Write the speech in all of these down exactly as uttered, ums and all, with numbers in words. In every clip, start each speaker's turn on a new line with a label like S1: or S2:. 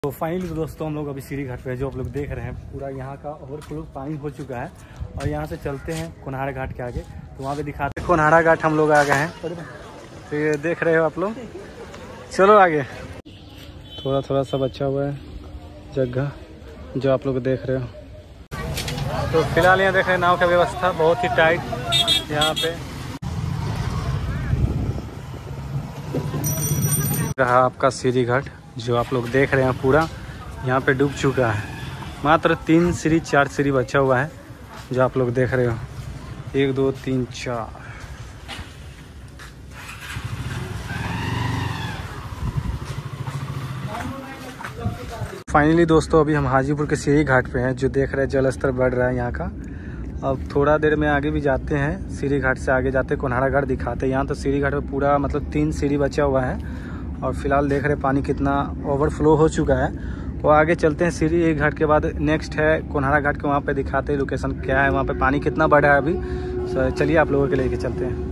S1: तो फाइनली दोस्तों हम लोग अभी सीढ़ी घाट पे है, जो आप लोग देख रहे हैं पूरा यहाँ का ओवरफ्लो पानी हो चुका है। और यहाँ से चलते हैं कोन्हाड़ा घाट के आगे, तो वहाँ पे दिखाते हैं। कोन्हाड़ा घाट हम लोग आ गए हैं, तो ये देख रहे हो आप लोग। चलो आगे। थोड़ा थोड़ा सा बचा हुआ है जगह जो आप लोग देख रहे हो। तो फिलहाल यहाँ देख रहे हैं नाव का व्यवस्था बहुत ही टाइट यहाँ पे रहा। आपका सीढ़ी घाट जो आप लोग देख रहे हैं पूरा यहाँ पे डूब चुका है। मात्र तीन सीढ़ी चार सीढ़ी बचा हुआ है जो आप लोग देख रहे हो। एक दो तीन चार। फाइनली दोस्तों अभी हम हाजीपुर के सीढ़ी घाट पे हैं, जो देख रहे हैं जल स्तर बढ़ रहा है यहाँ का। अब थोड़ा देर में आगे भी जाते हैं, सीढ़ी घाट से आगे जाते हैं कोन्हाड़ा घाट दिखाते हैं। यहाँ तो सीढ़ी घाट पे पूरा मतलब तीन सीढ़ी बचा हुआ है और फिलहाल देख रहे हैं पानी कितना ओवरफ्लो हो चुका है। वो आगे चलते हैं सीढ़ी घाट के बाद नेक्स्ट है कोन्हाड़ा घाट के, वहाँ पे दिखाते हैं लोकेशन क्या है, वहाँ पे पानी कितना बढ़ा है अभी। सो चलिए आप लोगों के लेके चलते हैं।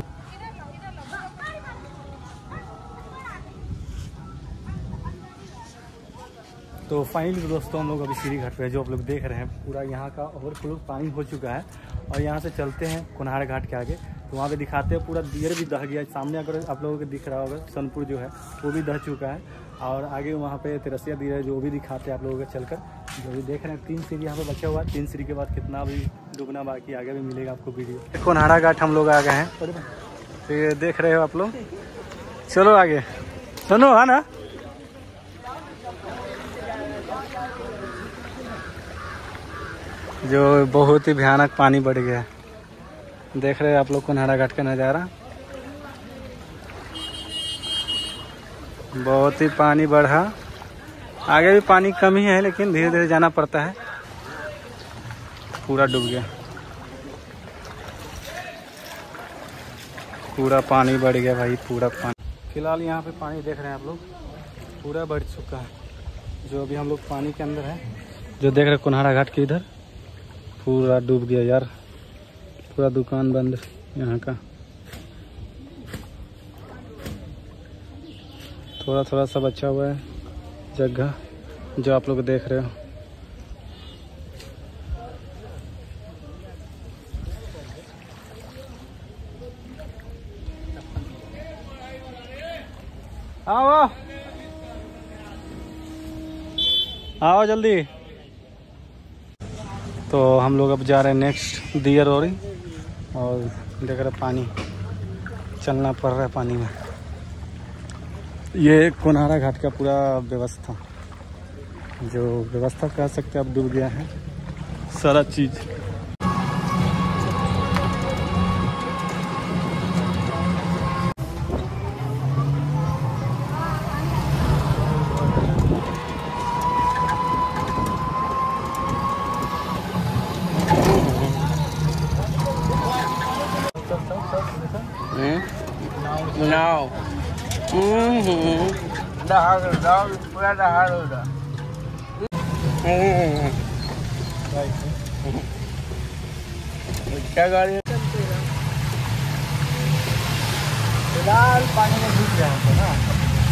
S1: तो फाइनली दोस्तों हम लोग अभी सीढ़ी घाट पे है, जो आप लोग देख रहे हैं पूरा यहाँ का ओवरफ्लो पानी हो चुका है। और यहाँ से चलते हैं कोन्हाड़ा घाट के आगे, तो वहाँ पे दिखाते हैं पूरा दियर भी दह गया। सामने अगर आप लोगों को दिख रहा होगा सोनपुर जो है वो भी दह चुका है। और आगे वहाँ पे तिरसिया दिया है जो भी दिखाते हैं आप लोगों को चलकर। जो भी देख रहे हैं तीन सीढ़ी यहाँ पे बचा हुआ है। तीन सीढ़ी के बाद कितना भी डूबना बाकी, आगे भी मिलेगा आपको वीडियो। कोन्हाड़ा घाट हम लोग आ गए हैं, तो ये देख रहे हो आप लोग। चलो आगे। सुनो है ना, जो बहुत ही भयानक पानी बढ़ गया। देख रहे हैं आप लोग कोन्हाड़ा घाट का नज़ारा। बहुत ही पानी बढ़ा, आगे भी पानी कम ही है लेकिन धीरे धीरे जाना पड़ता है। पूरा डूब गया, पूरा पानी बढ़ गया भाई, पूरा पानी। फिलहाल यहाँ पे पानी देख रहे हैं आप लोग पूरा बढ़ चुका है। जो अभी हम लोग पानी के अंदर है, जो देख रहे हैं कोन्हाड़ा घाट के इधर पूरा डूब गया यार। पूरा दुकान बंद यहाँ का। थोड़ा थोड़ा सा बचा हुआ है जगह जो आप लोग देख रहे हो। आओ आओ जल्दी। तो हम लोग अब जा रहे हैं नेक्स्ट दियर ओरी, और देख रहे पानी चलना पड़ रहा है पानी में। ये कोन्हाड़ा घाट का पूरा व्यवस्था, जो व्यवस्था कह सकते हैं अब डूब गया है सारा चीज़।
S2: नाव दहाड़ दहाड़ पूरा दहाड़ हो रहा। क्या गाड़ी
S1: फिलहाल पानी में डूब गया है ना।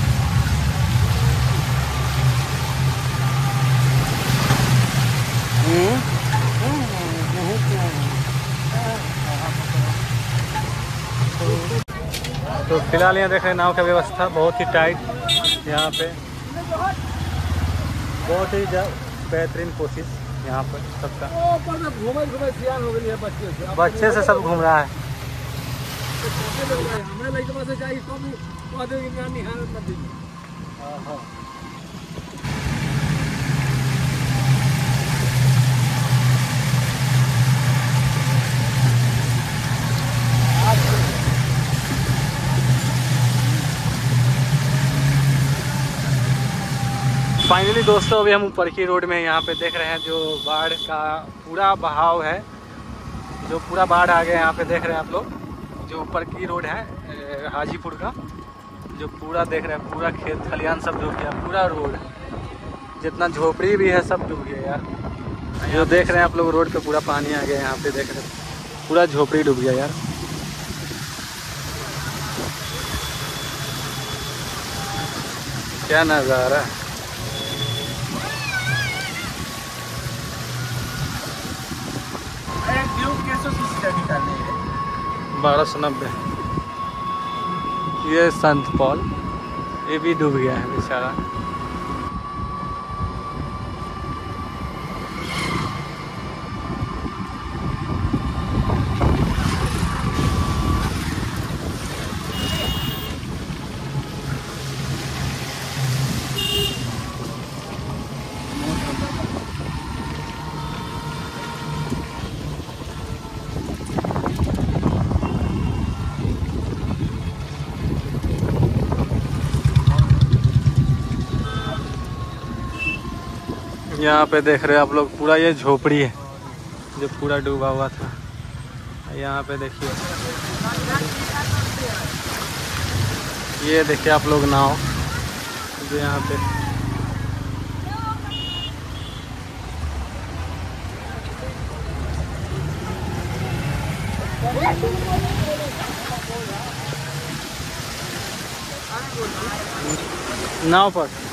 S1: तो फिलहाल यहाँ देख रहे हैं नाव का व्यवस्था बहुत ही टाइट यहाँ पे। बहुत ही बेहतरीन कोशिश यहाँ पर सबका। बच्चे से सब घूम रहा है। फाइनली दोस्तों अभी हम ऊपर की रोड में यहाँ पे देख रहे हैं, जो बाढ़ का पूरा बहाव है, जो पूरा बाढ़ आ गया यहाँ पे देख रहे हैं आप लोग। जो ऊपर की रोड है हाजीपुर का, जो पूरा देख रहे हैं पूरा खेत खलियान सब डूब गया। पूरा रोड जितना झोपड़ी भी है सब डूब गया यार। जो देख रहे हैं आप लोग रोड पे पूरा पानी आ गया। यहाँ पे देख रहे हैं पूरा झोपड़ी डूब गया यार। क्या नज़ारा। बारह सौ नब्बे। ये संत पॉल, ये भी डूब गया है बेचारा। यहाँ पे देख रहे हो आप लोग, पूरा ये झोपड़ी है जो पूरा डूबा हुआ था। यहाँ पे देखिए, ये देखिए आप लोग नाव जो यहाँ पे नाव पर